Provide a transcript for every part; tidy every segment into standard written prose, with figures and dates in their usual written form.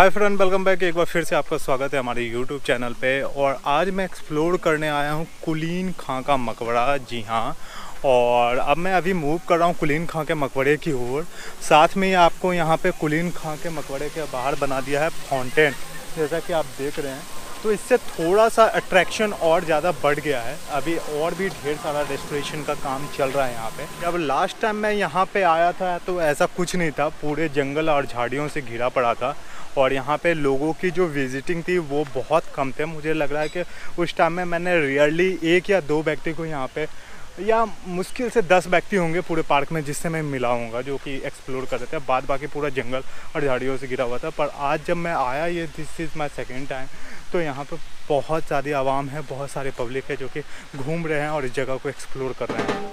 Hi friend, welcome back. एक बार फिर से आपका स्वागत है हमारे यूट्यूब चैनल पे। और आज मैं एक्सप्लोर करने आया हूँ कुलीन खां का मकबरा। जी हाँ, और अब मैं अभी मूव कर रहा हूँ कुलीन खां के मकबरे की ओर। साथ में ही आपको यहाँ पे कुलीन खां के मकबरे के बाहर बना दिया है फाउंटेन, जैसा कि आप देख रहे हैं। तो इससे थोड़ा सा अट्रैक्शन और ज़्यादा बढ़ गया है। अभी और भी ढेर सारा रेस्टोरेशन का काम चल रहा है यहाँ पे। जब लास्ट टाइम मैं यहाँ पे आया था तो ऐसा कुछ नहीं था, पूरे जंगल और झाड़ियों से घिरा पड़ा था। और यहाँ पे लोगों की जो विजिटिंग थी वो बहुत कम थे। मुझे लग रहा है कि उस टाइम में मैंने रियरली 1 या 2 व्यक्ति को यहाँ पे, या मुश्किल से 10 व्यक्ति होंगे पूरे पार्क में जिससे मैं मिला हूँगा, जो कि एक्सप्लोर कर रहे थे। बाद बाकी पूरा जंगल और झाड़ियों से घिरा हुआ था। पर आज जब मैं आया, ये this is my second time, तो यहाँ पे बहुत सारी आवाम है, बहुत सारे पब्लिक है जो कि घूम रहे हैं और इस जगह को एक्सप्लोर कर रहे हैं।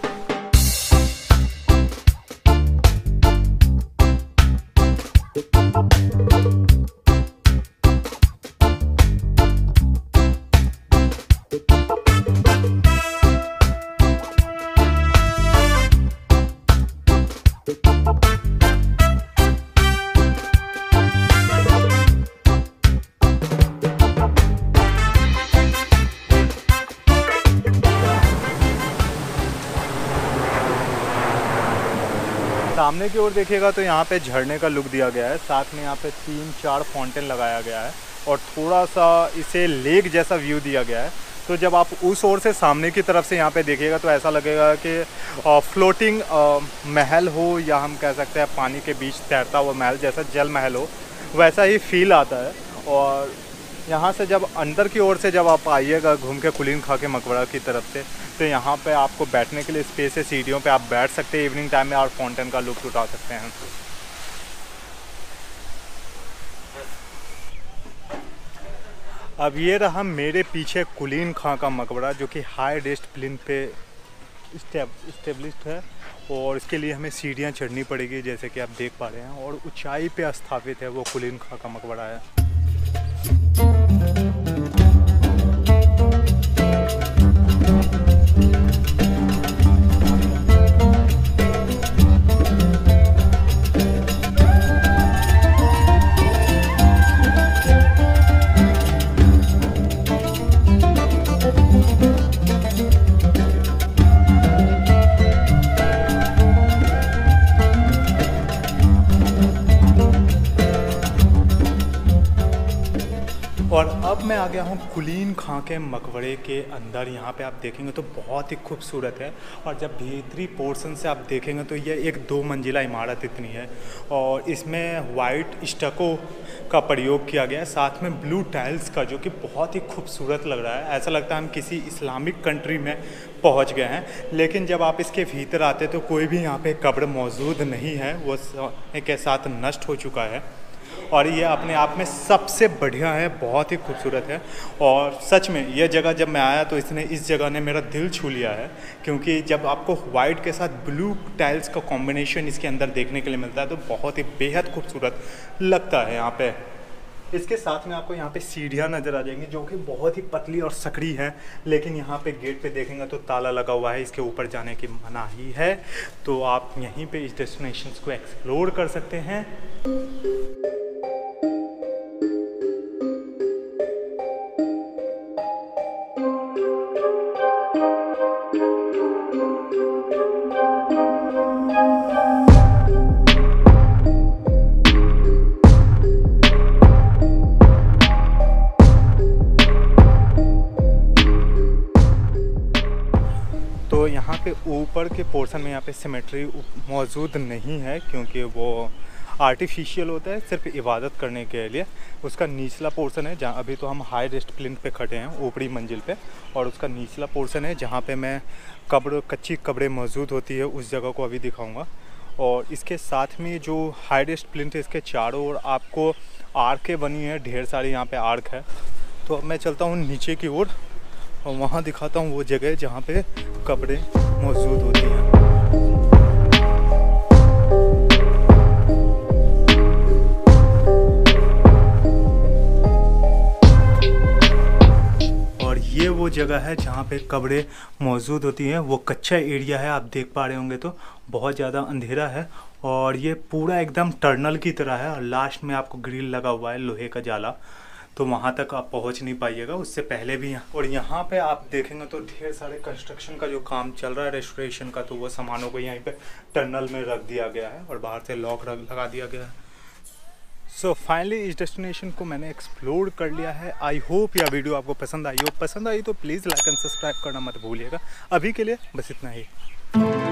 सामने की ओर देखिएगा तो यहाँ पे झरने का लुक दिया गया है। साथ में यहाँ पे 3-4 फाउंटेन लगाया गया है और थोड़ा सा इसे लेक जैसा व्यू दिया गया है। तो जब आप उस ओर से सामने की तरफ से यहाँ पे देखिएगा तो ऐसा लगेगा कि फ्लोटिंग महल हो, या हम कह सकते हैं पानी के बीच तैरता हुआ महल, जैसा जल महल हो, वैसा ही फील आता है। और यहाँ से जब अंदर की ओर से जब आप आइएगा घूम के कुलीन खां के मकबरा की तरफ से, तो यहाँ पे आपको बैठने के लिए स्पेस है। सीढ़ियों पे आप बैठ सकते हैं इवनिंग टाइम में और फाउंटेन का लुत्फ़ उठा सकते हैं। अब ये रहा मेरे पीछे कुलीन खां का मकबरा, जो कि हाई रेस्ट प्लेन पे इस्टेब्लिश्ड है। और इसके लिए हमें सीढ़ियाँ चढ़नी पड़ेगी, जैसे कि आप देख पा रहे हैं। और ऊंचाई पे स्थापित है वो कुलीन खां का मकबरा है। और अब मैं आ गया हूँ कुलीन खां के मकबरे के अंदर। यहाँ पे आप देखेंगे तो बहुत ही खूबसूरत है। और जब भीतरी पोर्शन से आप देखेंगे तो ये एक 2 मंजिला इमारत इतनी है। और इसमें वाइट स्टको का प्रयोग किया गया है, साथ में ब्लू टाइल्स का, जो कि बहुत ही खूबसूरत लग रहा है। ऐसा लगता है हम किसी इस्लामिक कंट्री में पहुँच गए हैं। लेकिन जब आप इसके भीतर आते तो कोई भी यहाँ पे कब्र मौजूद नहीं है, वो समय के साथ नष्ट हो चुका है। और ये अपने आप में सबसे बढ़िया है, बहुत ही खूबसूरत है। और सच में यह जगह जब मैं आया तो इस जगह ने मेरा दिल छू लिया है, क्योंकि जब आपको वाइट के साथ ब्लू टाइल्स का कॉम्बिनेशन इसके अंदर देखने के लिए मिलता है तो बहुत ही बेहद खूबसूरत लगता है यहाँ पे। इसके साथ में आपको यहाँ पे सीढ़ियाँ नज़र आ जाएंगी, जो कि बहुत ही पतली और सकड़ी हैं। लेकिन यहाँ पे गेट पे देखेंगे तो ताला लगा हुआ है, इसके ऊपर जाने की मनाही है। तो आप यहीं पे इस डेस्टिनेशन को एक्सप्लोर कर सकते हैं। तो यहाँ पे ऊपर के पोर्शन में यहाँ पे सिमेट्री मौजूद नहीं है, क्योंकि वो आर्टिफिशियल होता है सिर्फ इबादत करने के लिए। उसका निचला पोर्शन है जहाँ, अभी तो हम हाई रेस्ट प्लिंथ पे खड़े हैं ऊपरी मंजिल पे, और उसका निचला पोर्शन है जहाँ पे मैं कच्ची कब्रें मौजूद होती है, उस जगह को अभी दिखाऊंगा। और इसके साथ में जो हाई रेस्ट प्लिंथ है, इसके चारों ओर आपको आर्कें बनी है, ढेर सारी यहाँ पे आर्क है। तो अब मैं चलता हूँ नीचे की ओर और वहाँ दिखाता हूँ वो जगह जहाँ पे कब्रें मौजूद होती हैं। वो जगह है जहाँ पे कब्रें मौजूद होती हैं। वो कच्चा एरिया है, आप देख पा रहे होंगे तो बहुत ज़्यादा अंधेरा है और ये पूरा एकदम टनल की तरह है। और लास्ट में आपको ग्रिल लगा हुआ है लोहे का जाला, तो वहाँ तक आप पहुँच नहीं पाइएगा, उससे पहले भी। और यहाँ पे आप देखेंगे तो ढेर सारे कंस्ट्रक्शन का जो काम चल रहा है रेस्टोरेशन का, तो वो सामानों को यहीं पे टनल में रख दिया गया है और बाहर से लॉक लगा दिया गया है। सो फाइनली इस डेस्टिनेशन को मैंने एक्सप्लोर कर लिया है। आई होप यह वीडियो आपको पसंद आई हो। पसंद आई तो प्लीज़ लाइक एंड सब्सक्राइब करना मत भूलिएगा। अभी के लिए बस इतना ही।